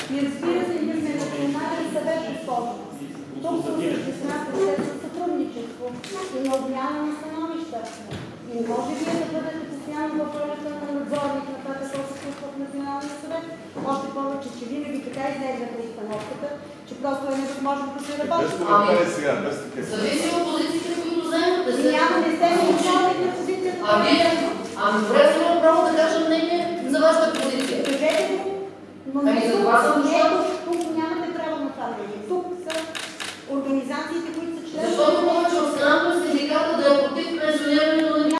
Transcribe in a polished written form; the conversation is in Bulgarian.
И разбира се, ние сме национален съвет по спорта. Тук се осъществява процес на сътрудничество и на обмяна на становища. И не може вие да бъдете постоянно в ролята на надзорник на това, какво се случва в Националния съвет. Още повече, че винаги така изглеждате установката, че просто е невъзможно да се работи. Зависи от позициите, които вземате. Няма, не сте началник на позицията. Добре, аз имам право да кажа мнение за вашата позиция. Кажете го, но за това съм дошла